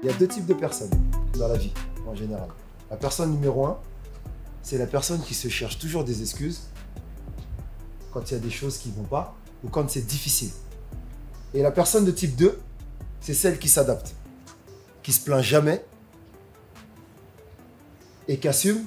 Il y a deux types de personnes dans la vie, en général. La personne numéro 1, c'est la personne qui se cherche toujours des excuses quand il y a des choses qui ne vont pas ou quand c'est difficile. Et la personne de type 2, c'est celle qui s'adapte, qui se plaint jamais et qui assume,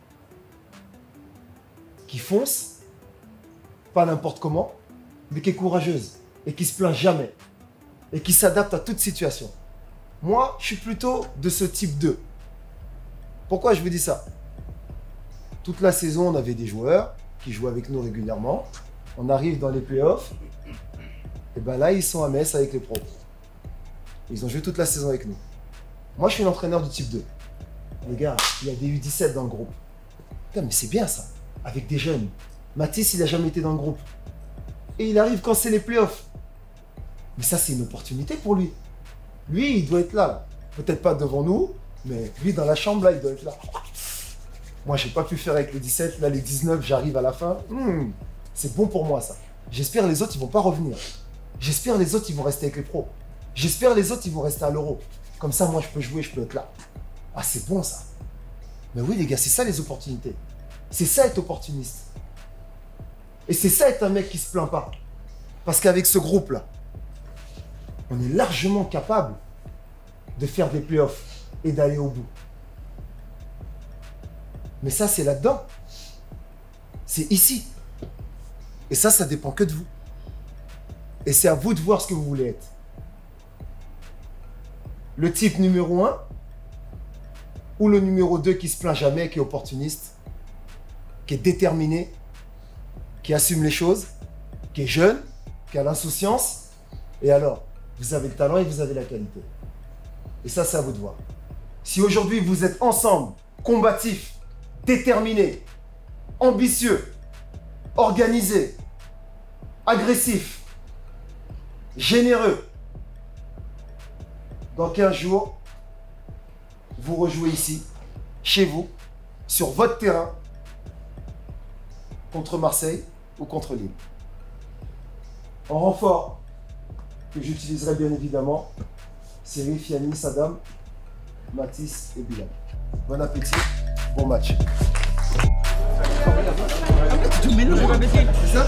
qui fonce, pas n'importe comment, mais qui est courageuse et qui se plaint jamais et qui s'adapte à toute situation. Moi, je suis plutôt de ce type 2. Pourquoi je vous dis ça? Toute la saison, on avait des joueurs qui jouent avec nous régulièrement. On arrive dans les playoffs. Et bien là, ils sont à Metz avec les pros. Ils ont joué toute la saison avec nous. Moi, je suis l'entraîneur du type 2. Les gars, il y a des U17 dans le groupe. Putain, mais c'est bien ça, avec des jeunes. Mathis, il n'a jamais été dans le groupe. Et il arrive quand c'est les playoffs. Mais ça, c'est une opportunité pour lui. Lui, il doit être là. Peut-être pas devant nous, mais lui, dans la chambre, là, il doit être là. Moi, je n'ai pas pu faire avec les 17. Là, les 19, j'arrive à la fin. C'est bon pour moi, ça. J'espère les autres, ils ne vont pas revenir. J'espère les autres, ils vont rester avec les pros. J'espère les autres, ils vont rester à l'Euro. Comme ça, moi, je peux jouer, je peux être là. Ah, c'est bon, ça. Mais oui, les gars, c'est ça, les opportunités. C'est ça, être opportuniste. Et c'est ça, être un mec qui ne se plaint pas. Parce qu'avec ce groupe-là, on est largement capable de faire des playoffs et d'aller au bout. Mais ça, c'est là-dedans. C'est ici. Et ça dépend que de vous. Et c'est à vous de voir ce que vous voulez être. Le type numéro 1 ou le numéro 2 qui se plaint jamais, qui est opportuniste, qui est déterminé, qui assume les choses, qui est jeune, qui a l'insouciance. Et alors, vous avez le talent et vous avez la qualité. Et ça, c'est à vous de voir. Si aujourd'hui, vous êtes ensemble, combatifs, déterminés, ambitieux, organisés, agressifs, généreux, dans 15 jours, vous rejouez ici, chez vous, sur votre terrain, contre Marseille ou contre Lille. En renfort, que j'utiliserai bien évidemment, Serif, Yannis, Saddam, Mathis et Bilal. Bon appétit, bon match. C'est ça ?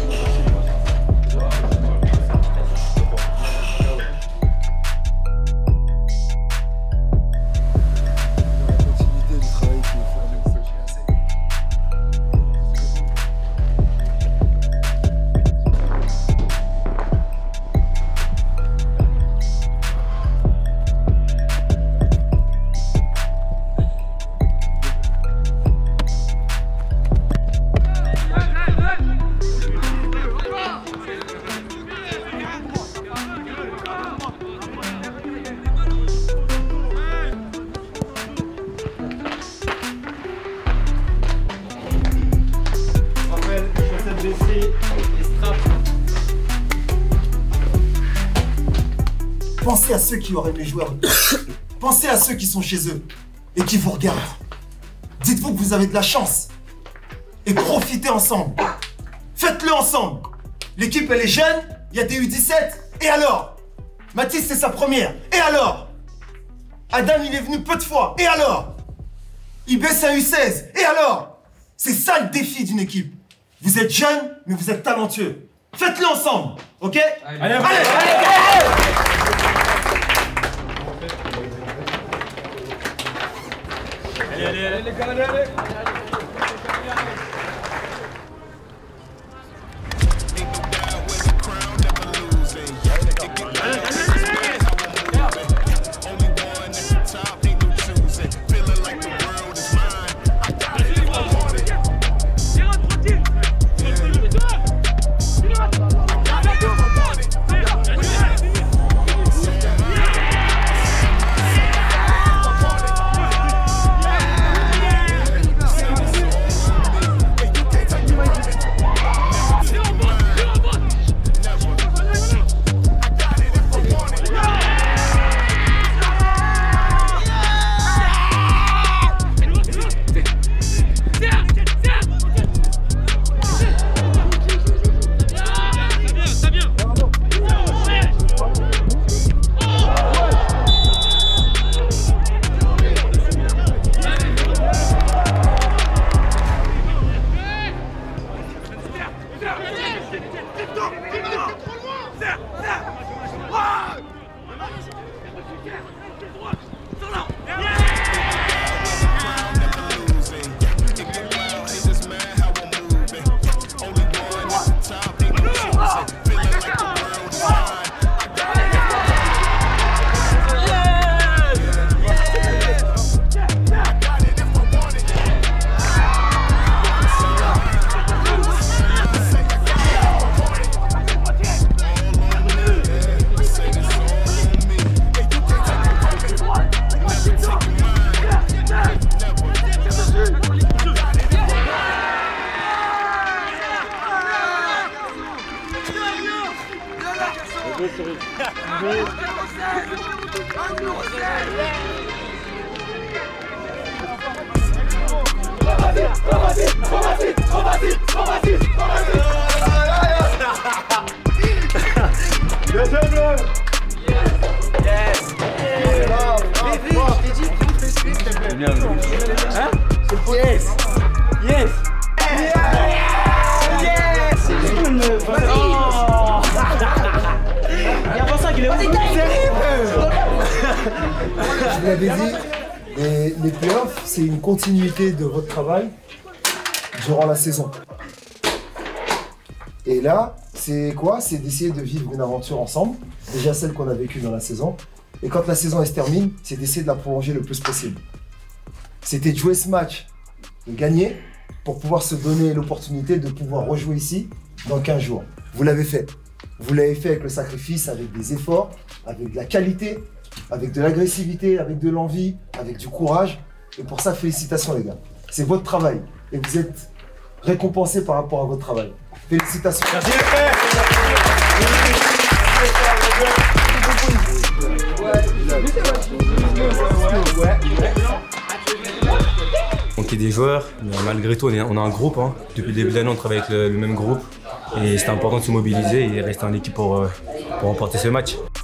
Pensez à ceux qui auraient aimé jouer avec vous. Pensez à ceux qui sont chez eux et qui vous regardent. Dites-vous que vous avez de la chance. Et profitez ensemble. Faites-le ensemble. L'équipe, elle est jeune, il y a des U17. Et alors? Mathis, c'est sa première. Et alors? Adam, il est venu peu de fois. Et alors? IB, c'est un U16. Et alors? C'est ça le défi d'une équipe. Vous êtes jeune, mais vous êtes talentueux. Faites-le ensemble, ok? Allez. Allez, les gars, allez. Yes! Yes! Yes! Il y a pas ça qu'il est Je vous l'avais dit, les playoffs, c'est une continuité de votre travail durant la saison. Et là, c'est quoi? C'est d'essayer de vivre une aventure ensemble, déjà celle qu'on a vécue dans la saison. Et quand la saison se termine, c'est d'essayer de la prolonger le plus possible. C'était de jouer ce match, de gagner, pour pouvoir se donner l'opportunité de pouvoir rejouer ici dans 15 jours. Vous l'avez fait. Vous l'avez fait avec le sacrifice, avec des efforts, avec de la qualité, avec de l'agressivité, avec de l'envie, avec du courage. Et pour ça, félicitations les gars. C'est votre travail. Et vous êtes récompensés par rapport à votre travail. Félicitations. Merci les frères. On est des joueurs, mais malgré tout, on a un groupe. Hein. Depuis le début de l'année, on travaille avec le même groupe. Et c'était important de se mobiliser et rester en équipe pour remporter ce match.